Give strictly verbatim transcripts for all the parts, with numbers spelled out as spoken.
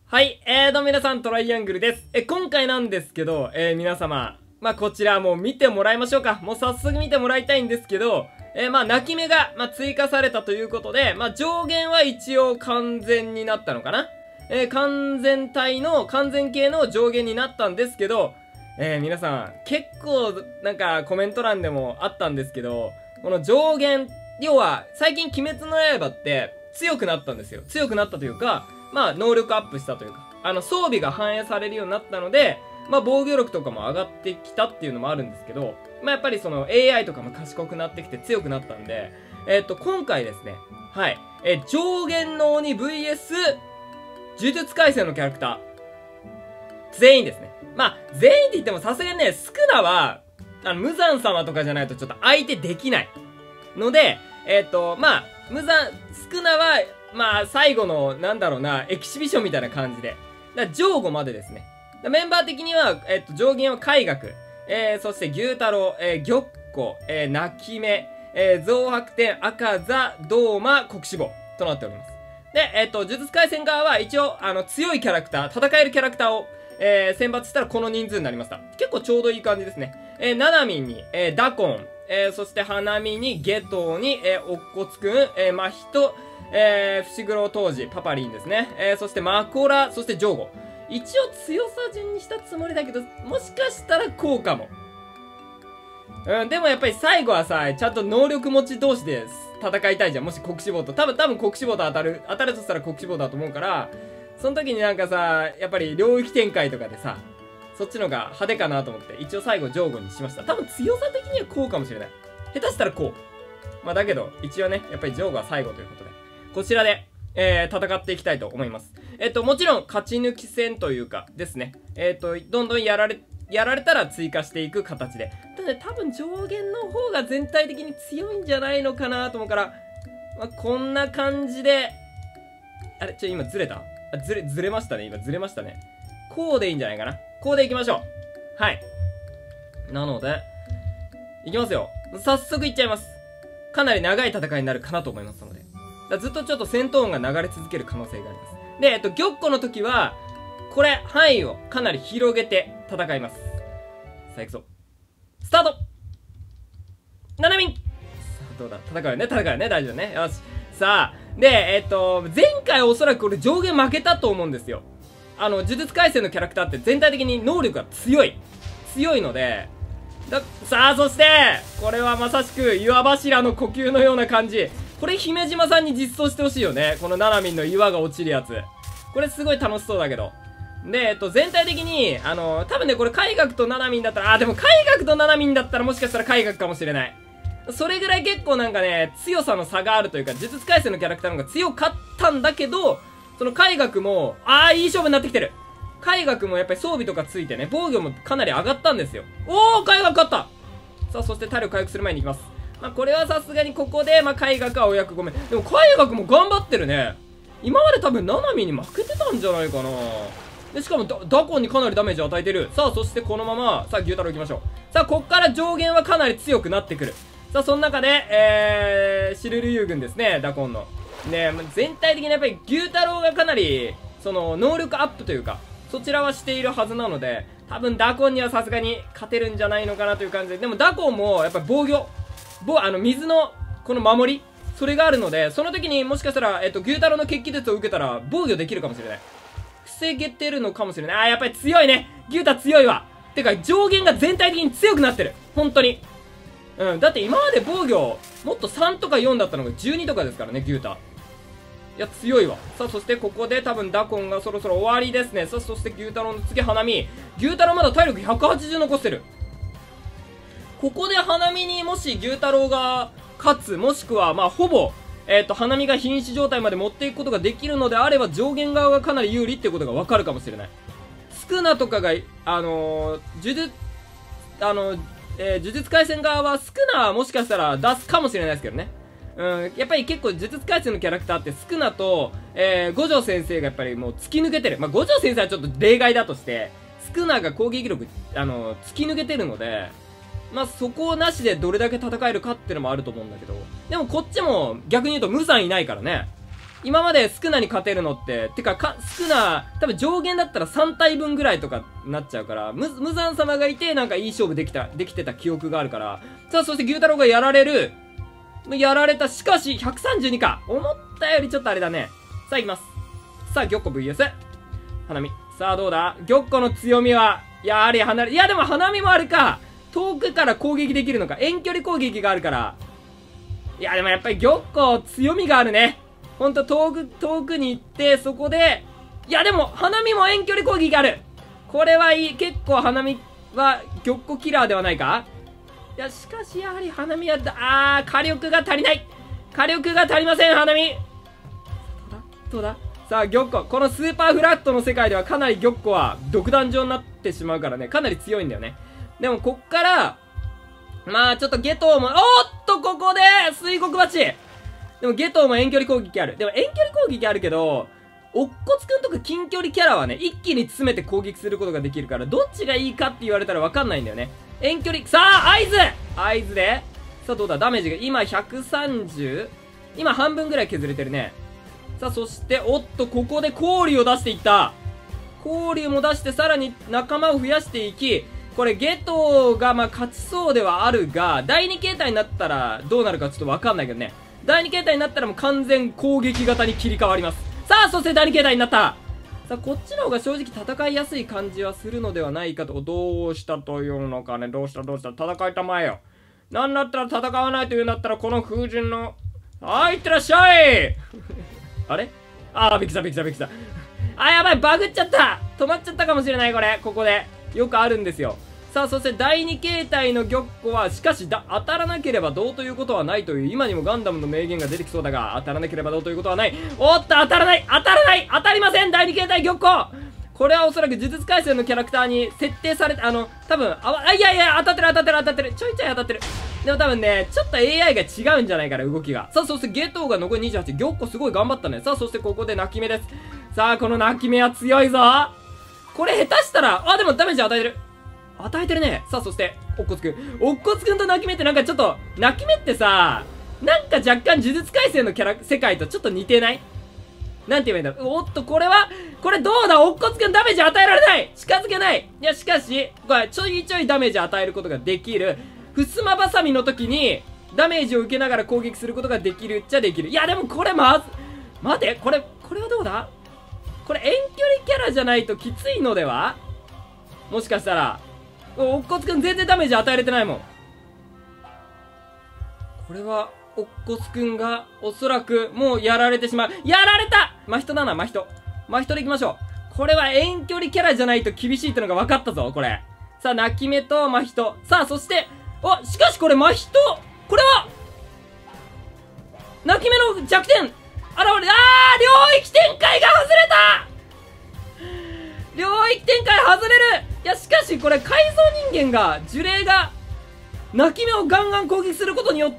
はい、えーと、皆さん、トライアングルです。え、今回なんですけど、えー、皆様、まあ、こちらもう見てもらいましょうか。もう早速見てもらいたいんですけど、えー、まあ、泣き目が、まあ、追加されたということで、まあ、上限は一応完全になったのかな。えー、完全体の、完全形の上限になったんですけど、えー、皆さん、結構、なんか、コメント欄でもあったんですけど、この上限、要は、最近、鬼滅の刃って、強くなったんですよ。強くなったというか、まあ、能力アップしたというか、あの、装備が反映されるようになったので、まあ、防御力とかも上がってきたっていうのもあるんですけど、まあ、やっぱりその エーアイ とかも賢くなってきて強くなったんで、えっと、今回ですね、はい、え、上限の鬼 ブイエス 呪術廻戦のキャラクター、全員ですね。まあ、全員って言ってもさすがにね、スクナは、あの、無惨様とかじゃないとちょっと相手できない。ので、えっと、まあ、無惨、スクナは、まあ、最後の、なんだろうな、エキシビションみたいな感じで。だから上後までですね。メンバー的には、えっと、上限は海学、えー、そして牛太郎、えー、玉子、えー、泣き目、えー、増白天、赤座、ドーマ、国志望となっております。で、えっと、呪術廻戦側は一応、あの、強いキャラクター、戦えるキャラクターを、えー、選抜したらこの人数になりました。結構ちょうどいい感じですね。えー、ナナミンに、えー、ダコン、えー、そして花見に、ゲトウに、えー、おっこつくん、えー、マヒト、えー、伏黒当時、パパリンですね。えー、そしてマコラ、そしてジョーゴ。一応強さ順にしたつもりだけど、もしかしたらこうかも。うん、でもやっぱり最後はさ、ちゃんと能力持ち同士で戦いたいじゃん。もし国志望と。多分、多分国志望と当たる、当たるとしたら国志望だと思うから、その時になんかさ、やっぱり領域展開とかでさ、そっちのが派手かなと思って、一応最後ジョーゴにしました。多分強さ的にはこうかもしれない。下手したらこう。まあだけど、一応ね、やっぱりジョーゴは最後ということで。こちらで、えー、戦っていきたいと思います。えっと、もちろん、勝ち抜き戦というか、ですね。えっと、どんどんやられ、やられたら追加していく形で。ただね、多分上限の方が全体的に強いんじゃないのかなと思うから、まあ、こんな感じで、あれ、ちょ、今ずれたあ、ずれ、ずれましたね。今ずれましたね。こうでいいんじゃないかな。こうでいきましょう。はい。なので、いきますよ。早速いっちゃいます。かなり長い戦いになるかなと思いますので。だずっとちょっと戦闘音が流れ続ける可能性があります。で、えっと、玉子の時は、これ、範囲をかなり広げて戦います。さあ、行くぞ。スタートななみんさあ、どうだ戦うよね戦うよね大丈夫ね。よし。さあ、で、えっと、前回おそらくこれ上限負けたと思うんですよ。あの、呪術廻戦のキャラクターって全体的に能力が強い。強いので、ださあ、そして、これはまさしく岩柱の呼吸のような感じ。これ姫島さんに実装してほしいよね。このナナミンの岩が落ちるやつ。これすごい楽しそうだけど。で、えっと、全体的に、あの、多分ね、これ海学とナナミンだったら、あ、でも海学とナナミンだったらもしかしたら海学かもしれない。それぐらい結構なんかね、強さの差があるというか、呪術廻戦のキャラクターの方が強かったんだけど、その海学も、あー、いい勝負になってきてる。海学もやっぱり装備とかついてね、防御もかなり上がったんですよ。おー、海学勝ったさあ、そして体力回復する前に行きます。まあ、これはさすがにここで、まあ、海学はお役ごめん。でも、海学も頑張ってるね。今まで多分、ナナミに負けてたんじゃないかな。で、しかもダ、ダコンにかなりダメージを与えてる。さあ、そしてこのまま、さあ、牛太郎行きましょう。さあ、こっから上限はかなり強くなってくる。さあ、その中で、えー、シルル遊軍ですね、ダコンの。ね、全体的にやっぱり牛太郎がかなり、その、能力アップというか、そちらはしているはずなので、多分ダコンにはさすがに勝てるんじゃないのかなという感じで。でもダコンもやっぱり防御。ぼ、あの、水の、この守りそれがあるので、その時にもしかしたら、えっと、牛太郎の決起術を受けたら、防御できるかもしれない。防げてるのかもしれない。あー、やっぱり強いね牛太強いわてか、上限が全体的に強くなってる本当に。うん、だって今まで防御、もっとさんとかよんだったのがじゅうにとかですからね、牛太。いや、強いわ。さあ、そしてここで多分ダコンがそろそろ終わりですね。さあ、そして牛太郎の次、花見。牛太郎まだ体力ひゃくはちじゅう残してる。ここで花見にもし牛太郎が勝つ、もしくは、まあ、ほぼ、えっと、花見が瀕死状態まで持っていくことができるのであれば、上限側がかなり有利っていうことがわかるかもしれない。スクナとかが、あのー、呪術、あのー、えー、呪術廻戦側はスクナはもしかしたら出すかもしれないですけどね。うん、やっぱり結構呪術廻戦のキャラクターってスクナと、えー、五条先生がやっぱりもう突き抜けてる。まあ、五条先生はちょっと例外だとして、スクナが攻撃力、あのー、突き抜けてるので、まあ、そこなしでどれだけ戦えるかってのもあると思うんだけど、でもこっちも逆に言うと無惨いないからね。 今までスクナに勝てるのって、てか、か、スクナ、多分上限だったらさん体分ぐらいとかなっちゃうから、無、無惨様がいて、なんかいい勝負できた、できてた記憶があるから。さあ、そして牛太郎がやられる。やられた。しかし、ひゃくさんじゅうにか。思ったよりちょっとあれだね。さあ、行きます。さあ、玉子 ブイエス。花見。さあ、どうだ玉子の強みは、やはり離れ、いや、でも花見もあるか。遠くから攻撃できるのか。遠距離攻撃があるから。いや、でもやっぱり玉子強みがあるね。ほんと遠く、遠くに行って、そこで、いやでも、花見も遠距離攻撃ある。これはいい。結構花見は、玉子キラーではないか。いや、しかしやはり花見は、あー、火力が足りない。火力が足りません、花見。どうだどうださあ、玉子。このスーパーフラットの世界ではかなり玉子は独壇場になってしまうからね。かなり強いんだよね。でも、こっから、まあ、ちょっとゲトウも、おーっと、ここで、水国鉢。でもゲトウも遠距離攻撃ある。でも遠距離攻撃あるけど、おっこつくんとか近距離キャラはね、一気に詰めて攻撃することができるから、どっちがいいかって言われたらわかんないんだよね。遠距離、さあ、合図合図で、さあどうだ、ダメージが、今ひゃくさんじゅう？ 今半分ぐらい削れてるね。さあそして、おっと、ここで氷を出していった。氷も出して、さらに仲間を増やしていき、これゲトウがまあ勝ちそうではあるが、だいに形態になったらどうなるかちょっとわかんないけどね。だいに形態になったらもう完全攻撃型に切り替わります。さあ、そしてだいに形態になった。さあ、こっちの方が正直戦いやすい感じはするのではないかと。どうしたというのかね。どうしたどうした。戦いたまえよ。なんだったら戦わないというんだったら、この風神の、はい、いってらっしゃいあれあー、びっくりしたびっくりしたびっくりした。あ、やばい、バグっちゃった。止まっちゃったかもしれない、これ。ここで。よくあるんですよ。さあ、そしてだいに形態の玉子は、しかしだ、当たらなければどうということはないという、今にもガンダムの名言が出てきそうだが、当たらなければどうということはない。おっと、当たらない当たらない当たりませんだいに形態玉子これはおそらく呪術廻戦のキャラクターに設定されて、あの、多分、あ、あいやいや、当たってる当たってる当たってる。ちょいちょい当たってる。でも多分ね、ちょっと エーアイ が違うんじゃないかな、動きが。さあ、そしてゲトウが残りにじゅうはち。玉子すごい頑張ったね。さあ、そしてここで泣き目です。さあ、この泣き目は強いぞ。これ下手したら、あ、でもダメージ与えてる。与えてるね。さあ、そして、おっこつくん。おっこつくんと泣き目ってなんかちょっと、泣き目ってさ、なんか若干呪術廻戦のキャラ、世界とちょっと似てない？なんて言えばいいんだろう。おっと、これは、これどうだおっこつくんダメージ与えられない近づけない。いや、しかし、これ、ちょいちょいダメージ与えることができる。ふすまばさみの時に、ダメージを受けながら攻撃することができるっちゃできる。いや、でもこれまず、待て、これ、これはどうだこれ遠距離キャラじゃないときついのではもしかしたら。おっこつくん全然ダメージ与えれてないもん。これは、おっこつくんが、おそらく、もうやられてしまう。やられた真人だな、真人。真人で行きましょう。これは遠距離キャラじゃないと厳しいってのが分かったぞ、これ。さあ、泣き目と真人。さあ、そして、あ、しかしこれ真人これは泣き目の弱点現れ、あー領域展開が外れた領域展開外れるいや、しかしこれ改造人間が、呪霊が、泣き目をガンガン攻撃することによって、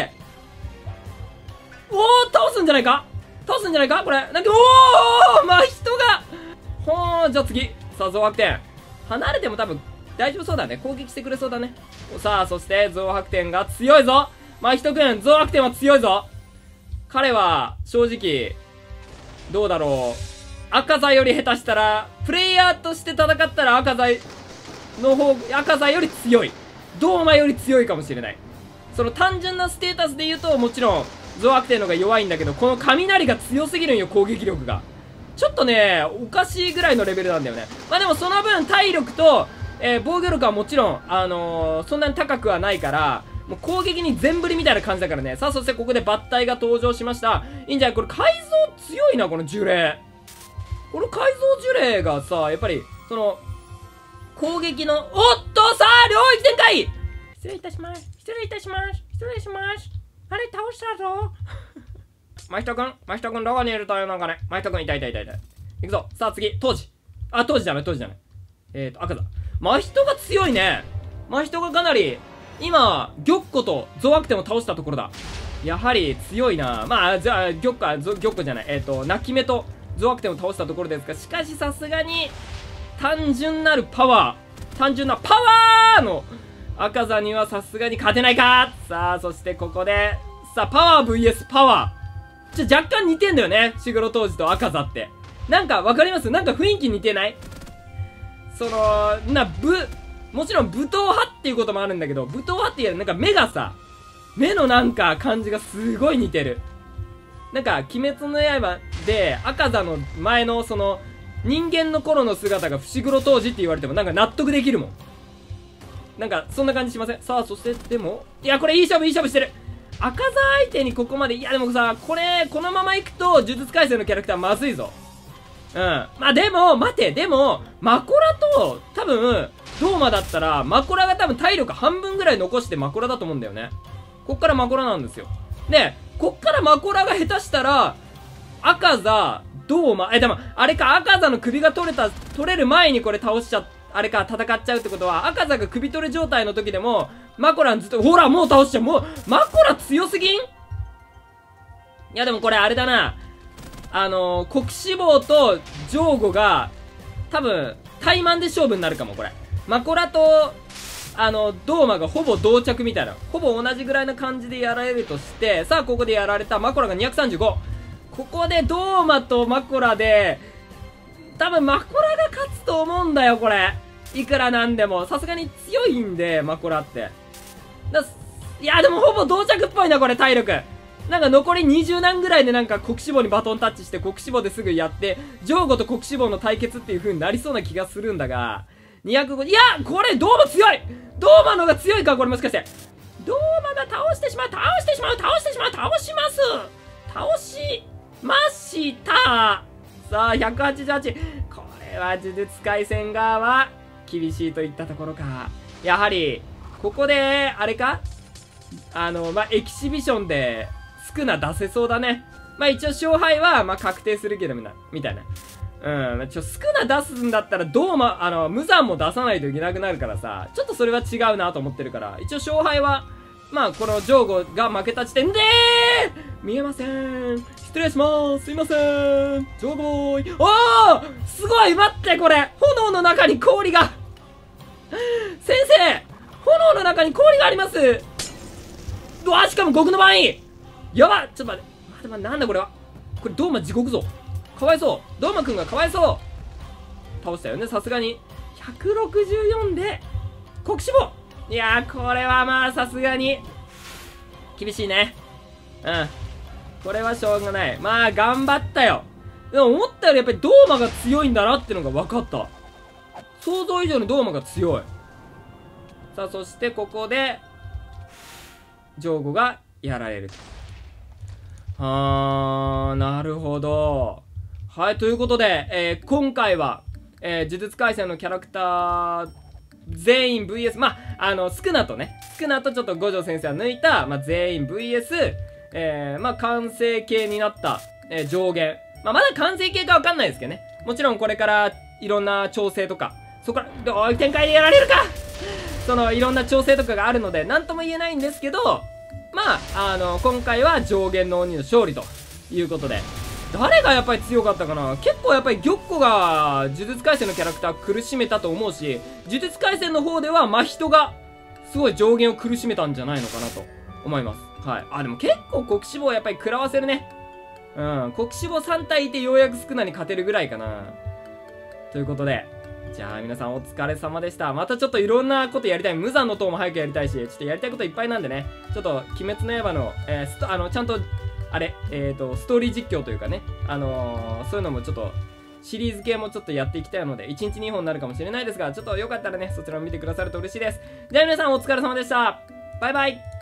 おー倒すんじゃないか倒すんじゃないかこれ。なんか、おーまあ人がほー、じゃあ次。さあ、増白点。離れても多分、大丈夫そうだね。攻撃してくれそうだね。さあ、そして、増白点が強いぞまあ人くん、増白点は強いぞ彼は、正直、どうだろう。赤座より下手したら、プレイヤーとして戦ったら赤座の方、赤座より強い。ドーマより強いかもしれない。その単純なステータスで言うと、もちろん、増悪点の方が弱いんだけど、この雷が強すぎるんよ、攻撃力が。ちょっとね、おかしいぐらいのレベルなんだよね。まあでもその分、体力と、えー、防御力はもちろん、あのー、そんなに高くはないから、もう攻撃に全振りみたいな感じだからね。さあ、そしてここで抜体が登場しました。いいんじゃないこれ改造強いな、この呪霊。この改造呪霊がさ、やっぱり、その、攻撃の、おっとさあ、領域展開失礼いたします。失礼いたします。失礼します。あれ、倒したぞ。真人くん真人くんどこにいるというのかね。真人くんいたいたいたいた。いくぞ。さあ次、当時。あ、当時じゃない、当時じゃない。えーと、赤だ。真人が強いね。真人がかなり、今、玉子と増悪点を倒したところだ。やはり強いな。まあ、じゃあ、玉子、玉子じゃない。えーと、泣き目と増悪点を倒したところですが、しかしさすがに、単純なるパワー、単純なパワーの赤座にはさすがに勝てないか。さあ、そしてここで、さあ、パワー ブイエス パワー。 ちょ、若干似てんだよね。伏黒当時と赤座って。なんか、わかります？なんか雰囲気似てない？その、な、ぶ、もちろん武闘派っていうこともあるんだけど、武闘派っていうよりなんか目がさ、目のなんか感じがすごい似てる。なんか、鬼滅の刃で赤座の前のその、人間の頃の姿が伏黒当時って言われてもなんか納得できるもん。なんか、そんな感じしません？さあ、そして、でも、いや、これいい勝負、いい勝負してる。赤座相手にここまで、いや、でもさ、これ、このまま行くと、呪術廻戦のキャラクターまずいぞ。うん。まあ、でも、待て、でも、マコラと、多分、ドーマだったら、マコラが多分体力半分ぐらい残してマコラだと思うんだよね。こっからマコラなんですよ。で、こっからマコラが下手したら、赤座、ドーマ、え、でも、あれか、赤座の首が取れた、取れる前にこれ倒しちゃ、あれか、戦っちゃうってことは、赤座が首取れ状態の時でも、マコランずっと、ほら、もう倒しちゃう、もう、マコラ強すぎん？いや、でもこれあれだな。あのー、国志望とジョーゴが、多分、対マンで勝負になるかも、これ。マコラと、あの、ドーマがほぼ同着みたいな。ほぼ同じぐらいな感じでやられるとして、さあ、ここでやられたマコラがにひゃくさんじゅうご。ここでドーマとマコラで、多分マコラが勝つと思うんだよ、これ。いくらなんでも。さすがに強いんで、マコラって。だいや、でもほぼ同着っぽいな、これ、体力。なんか残りにじゅう何ぐらいでなんか国志望にバトンタッチして国志望ですぐやって、ジョーゴと国志望の対決っていう風になりそうな気がするんだが、にひゃくご、いやこれドーマ強い！ドーマのが強いかこれもしかして。ドーマが倒してしまう倒してしまう倒してしまう倒します倒しましたさあ、ひゃくはちじゅうはち。これは呪術廻戦側は厳しいといったところか。やはり、ここで、あれかあの、まあ、エキシビションで、スクナ出せそうだね。まあ、一応勝敗は、まあ、確定するけどみな、みたいな。うん。ちょ、スクナ出すんだったら、どうま、あの、無残も出さないといけなくなるからさ、ちょっとそれは違うなと思ってるから、一応勝敗は、まあ、このジョーゴが負けた時点で、見えません。失礼します。すいません。ジョーゴーイ。おーすごい待ってこれ炎の中に氷が先生炎の中に氷がありますうわしかも極の番位やばっちょっと待って。待って待って、なんだこれはこれドーマ地獄ぞ。かわいそう。ドーマくんがかわいそう。倒したよね、さすがに。ひゃくろくじゅうよんで、国志望いやー、これはまあ、さすがに、厳しいね。うん。これはしょうがない。まあ、頑張ったよ。でも思ったよりやっぱりドーマが強いんだなってのが分かった。想像以上にドーマが強い。さあ、そしてここで、ジョーゴがやられる。あー、なるほど。はい、ということで、えー、今回は、えー、呪術廻戦のキャラクター、全員 ブイエス、まあ、あの、スクナとね、スクナとちょっと五条先生は抜いた、まあ、全員 ブイエス、えー、まあ、完成形になった、えー、上限。まあ、まだ完成形かわかんないですけどね。もちろんこれからいろんな調整とか、そこから、どういう展開でやられるかその、いろんな調整とかがあるので、なんとも言えないんですけど、まあ、あの、今回は上限の鬼の勝利ということで、誰がやっぱり強かったかな。結構やっぱり玉子が呪術廻戦のキャラクター苦しめたと思うし、呪術廻戦の方では真人がすごい上限を苦しめたんじゃないのかなと思います。はい。あ、でも結構国志望やっぱり食らわせるね。うん。国志望さん体いてようやくスクナに勝てるぐらいかな。ということで、じゃあ皆さんお疲れ様でした。またちょっといろんなことやりたい。無残の塔も早くやりたいし、ちょっとやりたいこといっぱいなんでね。ちょっと鬼滅の刃の、えー、ストあの、ちゃんと、あれ、えっと、ストーリー実況というかね、あのー、そういうのもちょっと、シリーズ系もちょっとやっていきたいので、いちにちにほんになるかもしれないですが、ちょっとよかったらね、そちらも見てくださると嬉しいです。じゃあ皆さんお疲れ様でした。バイバイ。